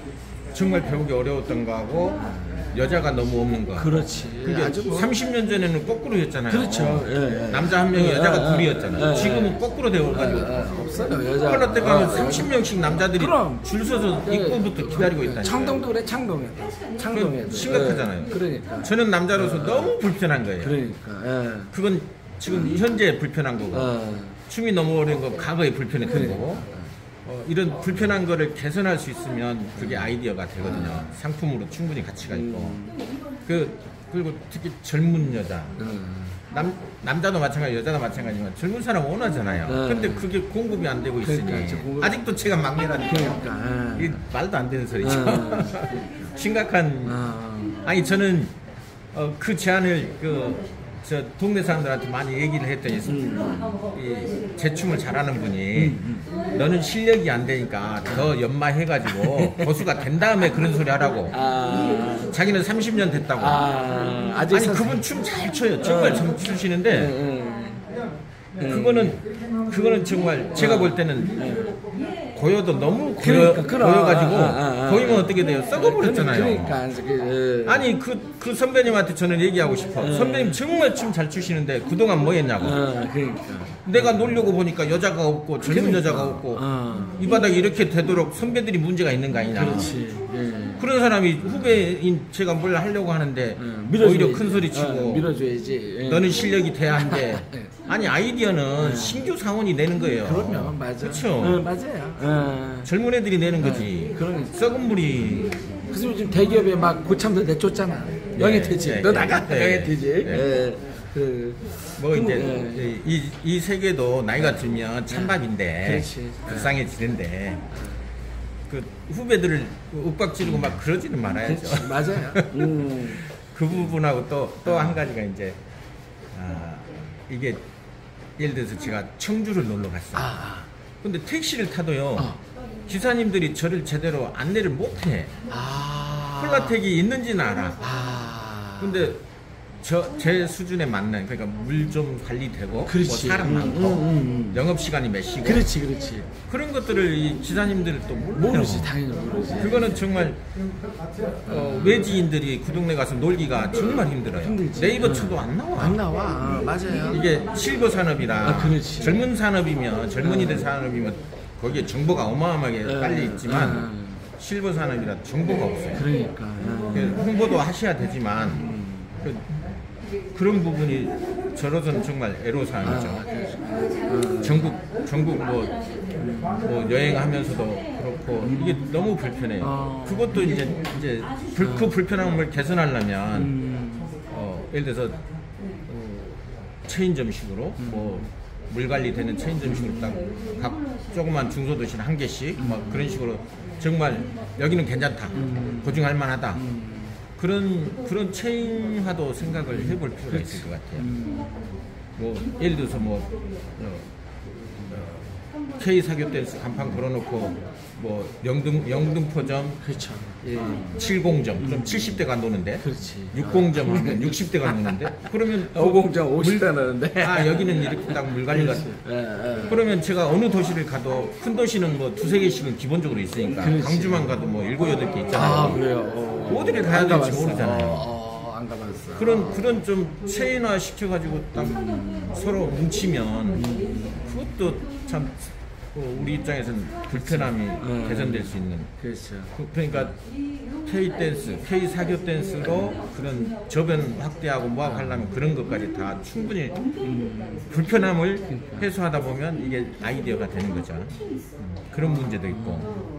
Speaker 2: 정말 배우기 어려웠던 거하고 여자가 너무 없는 거.
Speaker 1: 그렇지.
Speaker 2: 그게 아주 뭐... 삼십 년 전에는 거꾸로였잖아요.
Speaker 1: 그렇죠. 예, 예.
Speaker 2: 남자 한 명이
Speaker 1: 예,
Speaker 2: 여자가
Speaker 1: 예,
Speaker 2: 둘이었잖아요.
Speaker 1: 예,
Speaker 2: 지금은 거꾸로 되어가지고
Speaker 1: 예, 예. 없어요. 여자.
Speaker 2: 콜라 때 가면
Speaker 1: 어,
Speaker 2: 삼십 명씩 남자들이
Speaker 1: 그럼.
Speaker 2: 줄 서서
Speaker 1: 예,
Speaker 2: 입구부터 기다리고 있다니까.
Speaker 1: 창동도 그래. 창동에. 창동에.
Speaker 2: 심각하잖아요.
Speaker 1: 예, 그러니까.
Speaker 2: 저는 남자로서 예, 너무 불편한 거예요.
Speaker 1: 그러니까. 예.
Speaker 2: 그건 지금 현재 불편한 거고 예. 춤이 너무 어려운 건 과거에 불편했던 그래. 거고. 어, 이런 불편한 거를 개선할 수 있으면 그게 아이디어가 되거든요. 상품으로 충분히 가치가 있고. 음. 그, 그리고 특히 젊은 여자. 음. 남, 남자도 마찬가지, 여자도 마찬가지지만 젊은 사람 원하잖아요. 음. 근데 그게 공급이 안 되고 있으니. 그러니까, 공급... 아직도 제가 막내라니까.
Speaker 1: 그러니까. 음.
Speaker 2: 이게 말도 안 되는 소리죠. 음. 심각한. 음. 아니, 저는 어, 그 제안을 그, 저 동네 사람들한테 많이 얘기를 했더니 음. 이 재춤을 잘하는 분이 음, 음. 너는 실력이 안 되니까 더 연마해가지고 고수가 된 다음에 그런 소리 하라고. 아. 자기는 삼십 년 됐다고.
Speaker 1: 아.
Speaker 2: 아니 선생... 그분 춤 잘 춰요. 정말 어. 잘 추시는데 음, 음. 그거는 그거는 정말 제가 볼 때는 고여도 너무 고여,
Speaker 1: 그러니까,
Speaker 2: 고여가지고
Speaker 1: 아, 아, 아,
Speaker 2: 고이면 어떻게 돼요? 썩어버렸잖아요.
Speaker 1: 그러니까, 그,
Speaker 2: 아니 그, 그 선배님한테 저는 얘기하고 싶어. 음. 선배님 정말 춤 잘 추시는데 그동안 뭐 했냐고.
Speaker 1: 아, 그러니까.
Speaker 2: 내가 놀려고 보니까 여자가 없고 젊은 그러니까. 여자가 없고 아. 이 바닥에 이렇게 되도록 선배들이 문제가 있는 거 아니냐.
Speaker 1: 그렇지. 예.
Speaker 2: 그런 사람이 후배인 제가 뭘 하려고 하는데 예. 오히려 큰 소리 치고
Speaker 1: 어, 밀어줘야지. 예.
Speaker 2: 너는 실력이 돼야 한대. 예. 아니 아이디어는 예. 신규 사원이 내는 거예요.
Speaker 1: 그럼요. 맞아.
Speaker 2: 그렇죠.
Speaker 1: 예, 맞아요. 예.
Speaker 2: 젊은 애들이 내는 거지.
Speaker 1: 예. 그러니까.
Speaker 2: 썩은 물이.
Speaker 1: 그래서 요즘 대기업에 막 고참들 내쫓잖아. 영예퇴직. 네, 너
Speaker 2: 네,
Speaker 1: 나가.
Speaker 2: 네,
Speaker 1: 영예퇴직.
Speaker 2: 네.
Speaker 1: 예. 그,
Speaker 2: 뭐 이제 네. 이, 이 세계도 나이가 들면 찬밥인데 불쌍해지는데 그 후배들을 윽박지르고 막 그러지는 말아야죠.
Speaker 1: 그렇지, 맞아요. 음.
Speaker 2: 그 부분하고 또 또 한 가지가 이제 아, 이게 예를 들어서 제가 청주를 놀러 갔어요. 아. 근데 택시를 타도요. 어. 기사님들이 저를 제대로 안내를 못해.
Speaker 1: 아.
Speaker 2: 폴라텍이 있는지는 알아.
Speaker 1: 아.
Speaker 2: 근데 저 제 수준에 맞는, 그러니까 물 좀 관리되고,
Speaker 1: 그렇지.
Speaker 2: 뭐 사람 많고,
Speaker 1: 음, 음, 음.
Speaker 2: 영업 시간이 몇 시고,
Speaker 1: 그렇지, 그렇지.
Speaker 2: 그런 것들을 이 기사님들은 또 몰라요.
Speaker 1: 모르지, 당연히 모르지.
Speaker 2: 그거는 정말 어, 외지인들이 그 동네 가서 놀기가 정말 힘들어요.
Speaker 1: 힘들지.
Speaker 2: 네이버 쳐도 안 나와.
Speaker 1: 안 나와. 아, 맞아요.
Speaker 2: 이게 실버 산업이라
Speaker 1: 아, 그렇지.
Speaker 2: 젊은 산업이면 젊은이들 산업이면 거기에 정보가 어마어마하게
Speaker 1: 네.
Speaker 2: 빨리 있지만
Speaker 1: 음.
Speaker 2: 실버 산업이라 정보가 없어요.
Speaker 1: 그러니까. 음.
Speaker 2: 그 홍보도 하셔야 되지만 그, 그런 부분이 저로서는 정말 애로사항이죠.
Speaker 1: 아, 음.
Speaker 2: 전국 전국 뭐, 뭐 여행하면서도 그렇고 이게 너무 불편해요.
Speaker 1: 어.
Speaker 2: 그것도 이제 이제 불, 그 불편함을 개선하려면
Speaker 1: 음.
Speaker 2: 어, 예를 들어서 어, 체인점식으로
Speaker 1: 음.
Speaker 2: 뭐 물 관리되는 체인점식으로 딱 각 조그만 중소도시는 한 개씩 막 그런 식으로 정말 여기는 괜찮다,
Speaker 1: 음.
Speaker 2: 보증할 만하다.
Speaker 1: 음.
Speaker 2: 그런 그런 체인화도 생각을 해볼 필요가
Speaker 1: 그렇지.
Speaker 2: 있을 것 같아요.
Speaker 1: 음.
Speaker 2: 뭐 예를 들어서 뭐 어, 어, K 사교 댄스 간판 걸어놓고 뭐 영등 영등포점
Speaker 1: 그렇죠.
Speaker 2: 예, 칠십점 그럼 칠십 대가 노는데,
Speaker 1: 그렇지.
Speaker 2: 육십점 하면 육십 대가 노는데, 그러면
Speaker 1: 오공점 오십 대 나는데.
Speaker 2: 아 여기는 이렇게 딱 물 관리가.
Speaker 1: 예, 예.
Speaker 2: 그러면 제가 어느 도시를 가도 큰 도시는 뭐 두세 개씩은 기본적으로 있으니까
Speaker 1: 그렇지.
Speaker 2: 강주만 가도 뭐 일곱 여덟 개 있잖아요.
Speaker 1: 아, 그래요. 어.
Speaker 2: 어디를 가야
Speaker 1: 안
Speaker 2: 될지
Speaker 1: 가봤어.
Speaker 2: 모르잖아요.
Speaker 1: 어, 어, 안 가봤어.
Speaker 2: 그런 그런 좀 체인화 시켜가지고 딱 서로 뭉치면 그것도 참 어, 우리 입장에서는 불편함이
Speaker 1: 음.
Speaker 2: 개선될 수 있는.
Speaker 1: 그렇죠.
Speaker 2: 그, 그러니까 K 댄스, K 사교 댄스로 그런 저변 확대하고 뭐하고 하려면 그런 것까지 다 충분히 불편함을 해소하다 보면 이게 아이디어가 되는 거죠. 음, 그런 문제도 있고.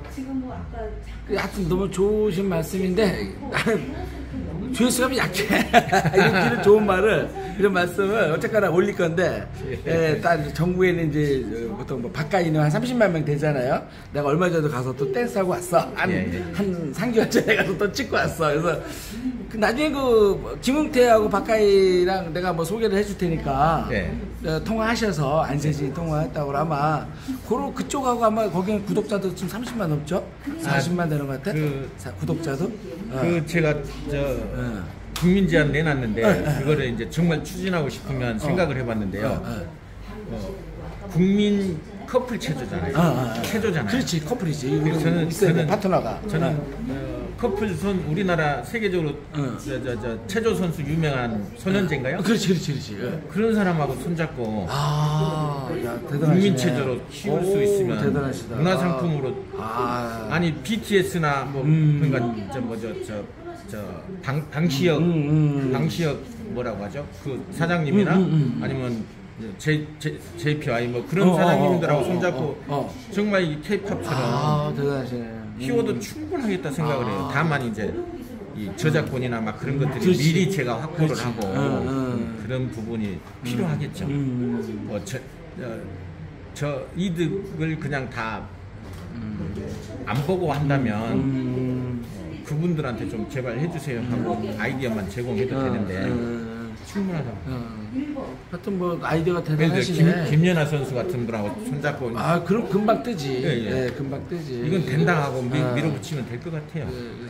Speaker 1: 그 하여튼 너무 좋으신 말씀인데 나는 조회수감이 약해. 이렇게 좋은 말을, 이런 말씀을 어쨌거나 올릴 건데, 예, 딱 전국에는 이제 보통 뭐 바깥에는 한 삼십만 명 되잖아요. 내가 얼마 전에 가서 또 댄스하고 왔어. 한,
Speaker 2: 예, 예.
Speaker 1: 한 삼 개월 전에 가서 또 찍고 왔어. 그래서 그 나중에 그 김웅태하고 바깥이랑 내가 뭐 소개를 해줄 테니까
Speaker 2: 예.
Speaker 1: 어, 통화하셔서 안세진 통화했다고 아마 그로 그쪽하고 아마 거기는 구독자도 지금 삼십만 넘죠? 사십만 되는 것 같아?
Speaker 2: 그-
Speaker 1: 사- 구독자도? 어.
Speaker 2: 그 제가 저
Speaker 1: 어.
Speaker 2: 국민 제안 내놨는데
Speaker 1: 어.
Speaker 2: 그거를 이제 정말 추진하고 싶으면 생각을 해봤는데요.
Speaker 1: 어, 어.
Speaker 2: 어, 국민 커플 체조잖아요.
Speaker 1: 어, 어, 어.
Speaker 2: 체조잖아요.
Speaker 1: 그렇지, 커플이지.
Speaker 2: 그래서 저는
Speaker 1: 있어야 돼,
Speaker 2: 저는-
Speaker 1: 파트너가.
Speaker 2: 저는
Speaker 1: 어.
Speaker 2: 어, 커플 선 우리나라 세계적으로
Speaker 1: 어.
Speaker 2: 저, 저, 저 체조 선수 유명한 손현재인가요?
Speaker 1: 어, 그렇지, 그렇지, 그렇지. 어.
Speaker 2: 그런 사람하고 손잡고
Speaker 1: 아, 야, 대단하시네.
Speaker 2: 국민 체조로 키울 수
Speaker 1: 오,
Speaker 2: 있으면
Speaker 1: 대단하시다.
Speaker 2: 문화상품으로.
Speaker 1: 아,
Speaker 2: 아니 비티에스나 뭐
Speaker 1: 음.
Speaker 2: 그러니까 저 뭐죠 저저 방시혁
Speaker 1: 음, 음.
Speaker 2: 방시혁 뭐라고 하죠? 그 사장님이나
Speaker 1: 음, 음, 음.
Speaker 2: 아니면 제 제 제이피아이 뭐 그런
Speaker 1: 어, 어,
Speaker 2: 사장님들하고
Speaker 1: 어, 어,
Speaker 2: 손잡고
Speaker 1: 어, 어.
Speaker 2: 정말 이 케이팝처럼
Speaker 1: 아, 대단하시네.
Speaker 2: 키워도
Speaker 1: 음.
Speaker 2: 충분하겠다 생각을 해요.
Speaker 1: 아.
Speaker 2: 다만 이제 이 저작권이나 막 그런 것들이
Speaker 1: 그렇지.
Speaker 2: 미리 제가 확보를
Speaker 1: 그렇지.
Speaker 2: 하고
Speaker 1: 응, 응.
Speaker 2: 그런 부분이 필요하겠죠.
Speaker 1: 음.
Speaker 2: 뭐 저, 어, 저 이득을 그냥 다 안 보고 한다면
Speaker 1: 음.
Speaker 2: 어, 그분들한테 좀 제발 해주세요 하고 아이디어만 제공해도 되는데
Speaker 1: 음.
Speaker 2: 충분하다고.
Speaker 1: 음. 하여튼 뭐 아이디어가
Speaker 2: 예를 들어
Speaker 1: 대단하시네.
Speaker 2: 김, 김연아 선수 같은 분하고 손잡고
Speaker 1: 아, 그럼 금방 뜨지.
Speaker 2: 예, 예.
Speaker 1: 예, 금방 뜨지.
Speaker 2: 이건 된다 하고 미,
Speaker 1: 아.
Speaker 2: 밀어붙이면 될 것 같아요.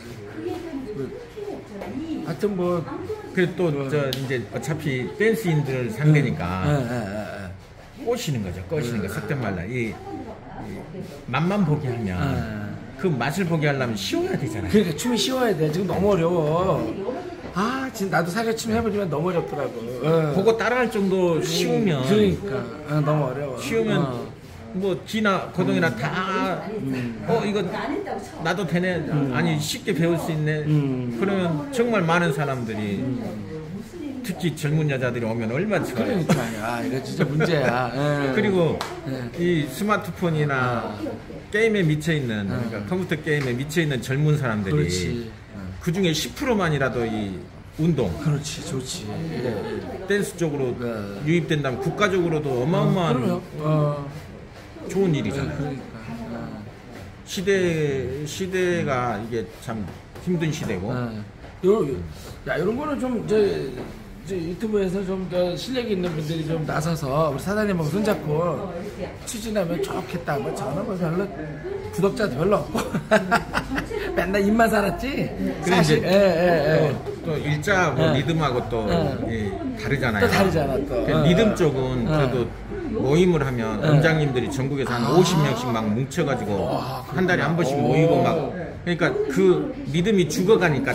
Speaker 1: 하여튼 뭐.
Speaker 2: 그리고 또 저 이제 어차피 댄스인들 상대니까
Speaker 1: 예, 예, 예, 예.
Speaker 2: 꼬시는 거죠. 꼬시는 거 속된 말로 이, 이 맛만 보게 하면
Speaker 1: 아.
Speaker 2: 그 맛을 보게 하려면 쉬워야 되잖아요.
Speaker 1: 그러니까 춤이 쉬워야 돼. 지금 너무 어려워. 아, 진짜 나도 사실 춤 해보지만 너무 어렵더라고. 어.
Speaker 2: 그거 따라할 정도 쉬우면
Speaker 1: 그러니까 어, 너무 어려워.
Speaker 2: 쉬우면
Speaker 1: 어.
Speaker 2: 뭐 기나 고동이나 다 어 이거 나도 되네. 아니 쉽게 배울 수 있네.
Speaker 1: 음.
Speaker 2: 그러면 정말 많은 사람들이 특히 젊은 여자들이 오면 얼마나 좋아요.
Speaker 1: 그러니까 아, 이거 진짜 문제야. 예.
Speaker 2: 그리고
Speaker 1: 예.
Speaker 2: 이 스마트폰이나 게임에 미쳐 있는 그러니까 컴퓨터 게임에 미쳐 있는 젊은 사람들이
Speaker 1: 그렇지.
Speaker 2: 그 중에 십 퍼센트만이라도 이 운동,
Speaker 1: 그렇지, 좋지. 예.
Speaker 2: 댄스 쪽으로
Speaker 1: 네.
Speaker 2: 유입된다면 국가적으로도 어마어마한
Speaker 1: 그럼요. 어.
Speaker 2: 좋은 일이잖아요.
Speaker 1: 그러니까. 어.
Speaker 2: 시대 시대가 이게 참 힘든 시대고.
Speaker 1: 어. 요, 야, 이런 거는 좀, 저, 유튜브에서 좀 더 실력이 있는 분들이 좀 나서서 우리 사장님하고 손잡고 추진하면 좋겠다. 뭐 저는 뭐 별로 구독자도 별로 없고 맨날 입만 살았지. 사실
Speaker 2: 이제
Speaker 1: 예, 예, 예.
Speaker 2: 또, 또 일자하고
Speaker 1: 예.
Speaker 2: 리듬하고 또
Speaker 1: 예.
Speaker 2: 예, 다르잖아요.
Speaker 1: 또 다르잖아 또.
Speaker 2: 그 리듬 쪽은 그래도 모임을 하면 원장님들이 전국에서 한 오십 명씩 막 뭉쳐가지고 한 달에 한 번씩 모이고 막 그러니까 그 리듬이 죽어가니까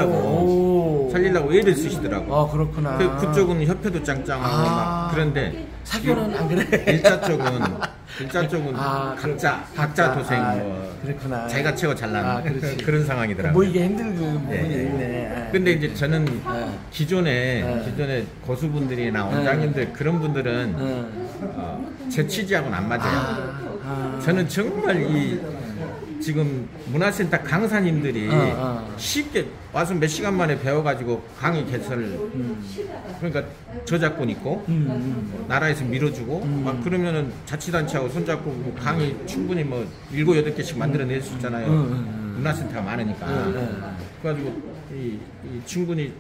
Speaker 2: 살리려고 살리려고 애를 쓰시더라고.
Speaker 1: 어 그렇구나.
Speaker 2: 그, 그쪽은 협회도 짱짱하고
Speaker 1: 아.
Speaker 2: 막 그런데
Speaker 1: 사교는 안 그래.
Speaker 2: 일자 쪽은 일자 쪽은
Speaker 1: 아,
Speaker 2: 각자 각자 도생
Speaker 1: 아,
Speaker 2: 뭐
Speaker 1: 그렇구나.
Speaker 2: 자기가 최고 잘난
Speaker 1: 아, 그렇지.
Speaker 2: 그런 상황이더라고요.
Speaker 1: 모이기 힘든 그 부분이
Speaker 2: 예, 예.
Speaker 1: 있네.
Speaker 2: 근데 이제 저는
Speaker 1: 예.
Speaker 2: 기존에
Speaker 1: 예.
Speaker 2: 기존에 고수분들이나 원장님들 그런 분들은
Speaker 1: 예.
Speaker 2: 어, 제 취지하고는 안 맞아요.
Speaker 1: 아, 아.
Speaker 2: 저는 정말 이 지금 문화센터 강사님들이
Speaker 1: 어, 어.
Speaker 2: 쉽게 와서 몇 시간 만에 배워가지고 강의 개설을
Speaker 1: 음.
Speaker 2: 그러니까 저작권 있고
Speaker 1: 음, 음.
Speaker 2: 나라에서 밀어주고
Speaker 1: 음.
Speaker 2: 막 그러면은 자치단체하고 손잡고 뭐 강의 충분히 뭐 일곱 여덟 개씩 만들어낼 수 있잖아요.
Speaker 1: 음, 음, 음.
Speaker 2: 문화센터가 많으니까.
Speaker 1: 음, 음.
Speaker 2: 그래가지고 이, 이 충분히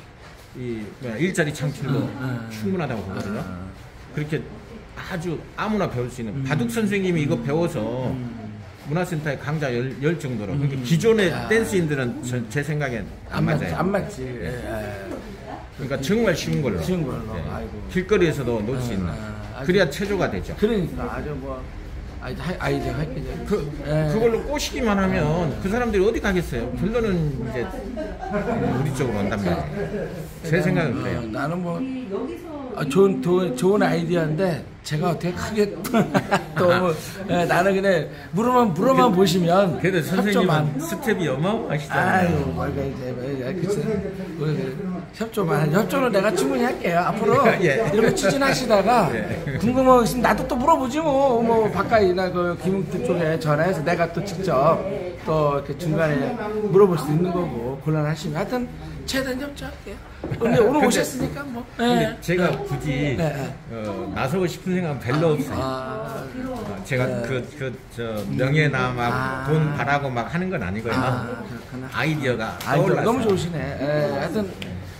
Speaker 2: 이 뭐야, 일자리 창출도
Speaker 1: 음, 음.
Speaker 2: 충분하다고 보거든요.
Speaker 1: 음.
Speaker 2: 그렇게 아주 아무나 배울 수 있는
Speaker 1: 음.
Speaker 2: 바둑 선생님이 이거 배워서
Speaker 1: 음.
Speaker 2: 문화센터에 강좌 열, 열 정도로
Speaker 1: 음.
Speaker 2: 그러니까 기존의
Speaker 1: 야.
Speaker 2: 댄스인들은 저, 제 생각엔 안,
Speaker 1: 안 맞지,
Speaker 2: 맞아요.
Speaker 1: 안 맞지. 예, 예.
Speaker 2: 그러니까 정말 쉬운 걸로.
Speaker 1: 쉬운 걸로.
Speaker 2: 예.
Speaker 1: 아이고.
Speaker 2: 길거리에서도 놀 수
Speaker 1: 아,
Speaker 2: 있는.
Speaker 1: 아,
Speaker 2: 그래야 체조가 되죠.
Speaker 1: 그러니까 아주 뭐 아이디 아이디어 할게
Speaker 2: 그,
Speaker 1: 예.
Speaker 2: 그걸로 꼬시기만 하면 그 사람들이 어디 가겠어요? 결론은 이제 우리 쪽으로 온단 말이에요. 제 생각은
Speaker 1: 어,
Speaker 2: 그래요.
Speaker 1: 나는 뭐 아, 좋은 도, 좋은 아이디어인데 제가 어떻게 크게 또 뭐, 예, 나는 그냥 물어만 물어만 보시면
Speaker 2: 그래도
Speaker 1: 협조만.
Speaker 2: 선생님은 스텝이 어마어마하시잖아요.
Speaker 1: 아유, 뭘까 이제 뭐, 그치. 뭐, 협조만 협조는 내가 충분히 할게요. 앞으로
Speaker 2: 예.
Speaker 1: 이렇게 추진하시다가
Speaker 2: 예.
Speaker 1: 궁금한 거 있으면 나도 또 물어보지 뭐, 뭐 바깥이나 그 김웅태 쪽에 전화해서 내가 또 직접 또 이렇게 중간에 물어볼 수 있는 거고 곤란하시면 하여튼 최대한 협조할게요. 근데 오늘 오셨으니까 뭐.
Speaker 2: 근데
Speaker 1: 예.
Speaker 2: 제가
Speaker 1: 예.
Speaker 2: 굳이
Speaker 1: 예, 예.
Speaker 2: 어, 나서고 싶은 생각은 별로 없어요.
Speaker 1: 아,
Speaker 2: 어, 제가
Speaker 1: 네.
Speaker 2: 그, 그, 저, 명예나 막
Speaker 1: 아.
Speaker 2: 돈 바라고 막 하는 건 아니고요.
Speaker 1: 아, 그렇구나.
Speaker 2: 아이디어가
Speaker 1: 아이고,
Speaker 2: 떠올라서.
Speaker 1: 너무 좋으시네. 예, 하여튼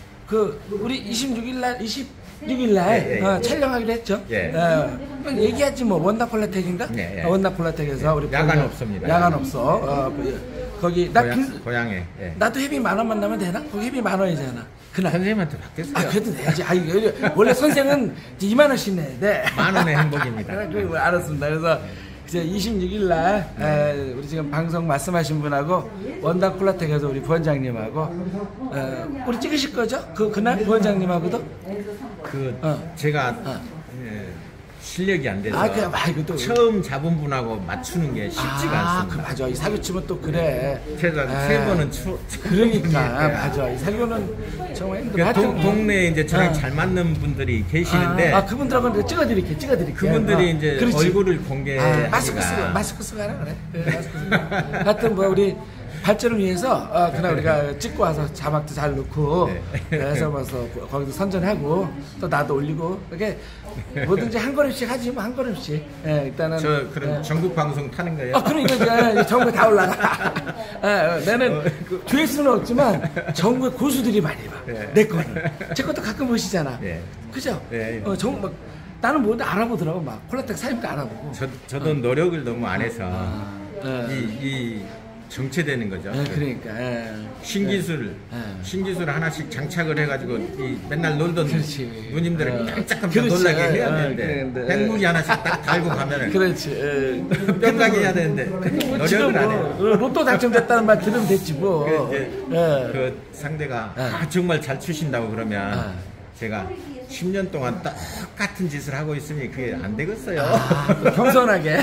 Speaker 1: 그 우리 이십육 일 날 이십육 일 날
Speaker 2: 예, 예,
Speaker 1: 어,
Speaker 2: 예.
Speaker 1: 촬영하기로 했죠.
Speaker 2: 예.
Speaker 1: 어, 얘기하지 뭐 원나콜라텍인가?
Speaker 2: 예, 예.
Speaker 1: 어, 원나콜라텍에서 우리
Speaker 2: 야간
Speaker 1: 보면
Speaker 2: 없습니다.
Speaker 1: 야간 없어. 어, 그, 거기 나
Speaker 2: 고향,
Speaker 1: 그,
Speaker 2: 고향에. 예.
Speaker 1: 나도 회비 만 원만 나면 되나? 거기 회비 만 원이잖아. 그날.
Speaker 2: 선생님한테 받겠어요.
Speaker 1: 아 그래도 돼야지. 아 이거 원래 선생은 이만 원씩 내야 돼.
Speaker 2: 만 원의 행복입니다.
Speaker 1: 그래, 그래, 뭐 알았습니다. 그래서 이제 이십육 일 날 에, 우리 지금 방송 말씀하신 분하고 원다콜라텍에서 우리 부원장님하고 에, 우리 찍으실 거죠? 그 그날 부원장님하고도
Speaker 2: 그,
Speaker 1: 어.
Speaker 2: 제가
Speaker 1: 어.
Speaker 2: 예, 실력이 안 돼서
Speaker 1: 아, 그래, 아, 이거 또-
Speaker 2: 처음 잡은 분하고 맞추는 게 쉽지가
Speaker 1: 아,
Speaker 2: 않습니다.
Speaker 1: 그 맞아. 이 사교치면 또 그래.
Speaker 2: 제가
Speaker 1: 에,
Speaker 2: 세 번은 추,
Speaker 1: 그러니까
Speaker 2: 예.
Speaker 1: 맞아. 이 사교는 정말 힘들어.
Speaker 2: 그러니까 동,
Speaker 1: 하여튼
Speaker 2: 동네에 이제 저랑
Speaker 1: 어.
Speaker 2: 잘 맞는 분들이 계시는데
Speaker 1: 아, 아 그분들하고 찍어드릴게, 찍어드릴게.
Speaker 2: 그분들이
Speaker 1: 어,
Speaker 2: 이제
Speaker 1: 그렇지.
Speaker 2: 얼굴을 공개하기가
Speaker 1: 아, 마스크 쓰고 마스크 쓰고 하라 그래. 네, 마스크 쓰고. 하여튼 뭐 우리 발전을 위해서 어, 그날 우리가 찍고 와서 자막도 잘 넣고
Speaker 2: 네.
Speaker 1: 그래서 뭐 거기서 선전하고 또 나도 올리고 이렇게 뭐든지 한 걸음씩 하지 뭐 한 걸음씩. 예, 일단은
Speaker 2: 저 그럼
Speaker 1: 예.
Speaker 2: 전국 방송 타는 거예요?
Speaker 1: 아, 그러니까 이제 전국에 다 올라가. 아, 어, 나는
Speaker 2: 어, 그-
Speaker 1: 조회수는 없지만 전국에 고수들이 많이 봐.
Speaker 2: 예.
Speaker 1: 내 거는. 제 것도 가끔 보시잖아.
Speaker 2: 예.
Speaker 1: 그죠?
Speaker 2: 예, 예.
Speaker 1: 어, 정, 막, 나는 뭐 알아보더라고. 막 콜라텍 사장님도 알아보고.
Speaker 2: 저, 저도 노력을 너무 안 해서
Speaker 1: 예.
Speaker 2: 이, 이 정체되는 거죠.
Speaker 1: 예, 그러니까. 예.
Speaker 2: 신기술,
Speaker 1: 예.
Speaker 2: 신기술을 하나씩 장착을 해가지고 이 맨날 놀던
Speaker 1: 그렇지.
Speaker 2: 누님들을
Speaker 1: 어.
Speaker 2: 깜짝깜짝
Speaker 1: 그렇지.
Speaker 2: 놀라게
Speaker 1: 어,
Speaker 2: 해야
Speaker 1: 어,
Speaker 2: 되는데
Speaker 1: 그런데,
Speaker 2: 행복이 하나씩 딱 달고 가면은
Speaker 1: 그렇지. 예.
Speaker 2: 뿅가게 해야 되는데
Speaker 1: 뭐 지금
Speaker 2: 노력을 안
Speaker 1: 뭐
Speaker 2: 해요.
Speaker 1: 어, 로또 당첨됐다는 말 들으면 됐지 뭐.
Speaker 2: 그 이제
Speaker 1: 예.
Speaker 2: 그 상대가
Speaker 1: 예.
Speaker 2: 아, 정말 잘 추신다고 그러면
Speaker 1: 예.
Speaker 2: 제가 십 년 동안 똑같은 짓을 하고 있으니 그게 안 되겠어요.
Speaker 1: 아, 또 겸손하게.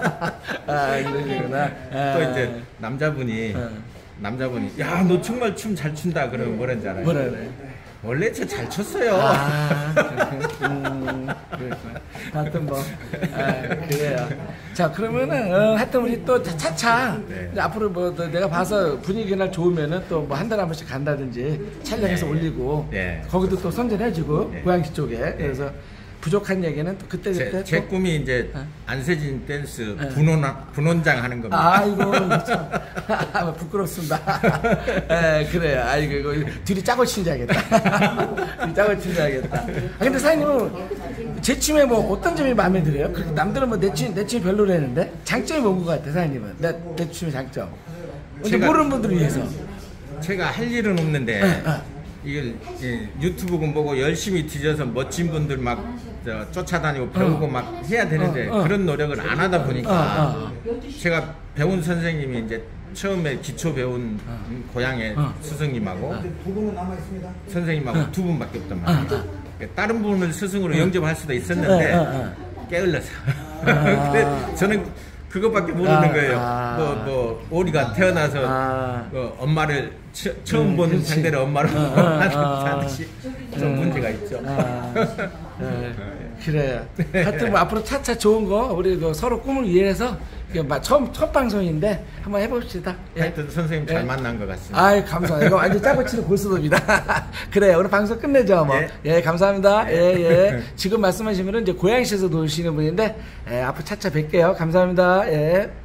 Speaker 1: 아, 그러시구나.
Speaker 2: 또 이제 남자분이
Speaker 1: 예.
Speaker 2: 남자분이 야 너 정말 춤 잘 춘다 그러면 뭐라는지 알아요?
Speaker 1: 뭐라 그래?
Speaker 2: 원래 저 잘 췄어요.
Speaker 1: 아, 음, 그렇구나. 하여튼 뭐, 아, 그래요. 자, 그러면은, 어, 하여튼 우리 또 차차,
Speaker 2: 네.
Speaker 1: 이제 앞으로 뭐, 또 내가 봐서 분위기나 좋으면은 또 뭐 한 달에 한 번씩 간다든지 촬영해서
Speaker 2: 네.
Speaker 1: 올리고,
Speaker 2: 네.
Speaker 1: 거기도 또 선전해주고,
Speaker 2: 네.
Speaker 1: 고양시 쪽에. 그래서 부족한 얘기는 또 그때 그때
Speaker 2: 제, 제
Speaker 1: 또.
Speaker 2: 꿈이 이제
Speaker 1: 네.
Speaker 2: 안세진 댄스
Speaker 1: 네.
Speaker 2: 분원 분원장 하는 겁니다.
Speaker 1: 아이고 참 부끄럽습니다. 예, 그래요. 아이고 이거 둘이 짜고 친자야겠다. 둘이 짜고 친자야겠다. 아, 근데 사장님은 제 춤에 뭐 어떤 점이 마음에 들어요? 그렇게 남들은 뭐 내 춤 내 춤이 별로라는데 장점이 뭔 것 같아 사장님은? 내 내 춤의 장점. 근데
Speaker 2: 제가-
Speaker 1: 모르는 분들을 위해서.
Speaker 2: 제가 할 일은 없는데
Speaker 1: 네, 네.
Speaker 2: 이걸 예, 유튜브 보고 열심히 뒤져서 멋진 분들 막 저, 쫓아다니고 배우고
Speaker 1: 어.
Speaker 2: 막 해야 되는데
Speaker 1: 어, 어.
Speaker 2: 그런 노력을 안 하다 보니까
Speaker 1: 어, 어.
Speaker 2: 제가 배운 선생님이 이제 처음에 기초 배운
Speaker 1: 어.
Speaker 2: 고향의
Speaker 1: 어.
Speaker 2: 스승님하고
Speaker 3: 두 분은 남아 있습니다.
Speaker 2: 선생님하고 두 분밖에 없단 말이에요.
Speaker 1: 어,
Speaker 2: 다른 분을 스승으로 영접할 수도 있었는데
Speaker 1: 어, 어,
Speaker 2: 게을러서.
Speaker 1: 아.
Speaker 2: 근데 저는 그것밖에 모르는
Speaker 1: 아,
Speaker 2: 거예요.
Speaker 1: 아.
Speaker 2: 뭐, 뭐, 오리가 태어나서
Speaker 1: 아.
Speaker 2: 어, 엄마를 처, 처음
Speaker 1: 음,
Speaker 2: 본
Speaker 1: 그렇지.
Speaker 2: 상대를 엄마로
Speaker 1: 어, 어,
Speaker 2: 하는
Speaker 1: 어.
Speaker 2: 하듯이 좀
Speaker 1: 음.
Speaker 2: 문제가 있죠.
Speaker 1: 아, 예, 그래요. 하여튼 뭐 앞으로 차차 좋은 거 우리 그 서로 꿈을 위해서 이게 막 처음 첫 방송인데 한번 해봅시다. 예.
Speaker 2: 하여튼 선생님 잘
Speaker 1: 예.
Speaker 2: 만난 것 같습니다.
Speaker 1: 아이 감사합니다. 이거 완전 짜고 치는 고스톱이다. 그래요. 오늘 방송 끝내죠. 뭐.
Speaker 2: 예.
Speaker 1: 예, 감사합니다. 예, 예. 지금 말씀하신 분은 이제 고양시에서 노시는 분인데 예, 앞으로 차차 뵐게요. 감사합니다. 예.